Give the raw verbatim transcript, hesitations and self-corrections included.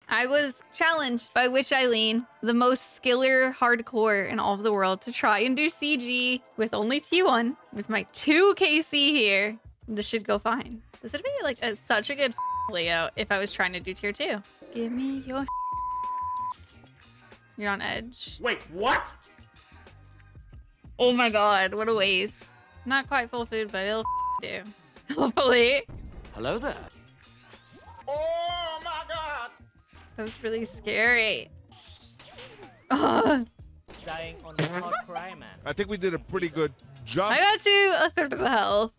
I was challenged by Witch Eileen, the most skiller hardcore in all of the world, to try and do C G with only T one, with my two K C here. This should go fine. This would be like a, such a good layout if I was trying to do tier two. Give me your You're on edge. Wait, what? Oh my god, what a waste. Not quite full food, but it'll do. Hopefully. Hello there. Oh my god! That was really scary. Ugh. Dying on the hard cry, man. I think we did a pretty good job. I got to a third of the health.